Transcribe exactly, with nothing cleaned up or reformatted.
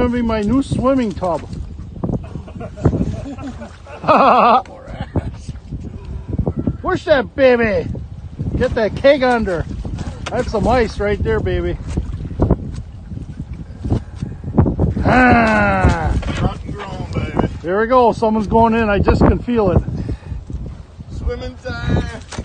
gonna be my new swimming tub. Push that baby. Get that keg under. That's some ice right there, baby. Ah. Rock and roll, baby. There we go. Someone's going in. I just can feel it. Swimming time.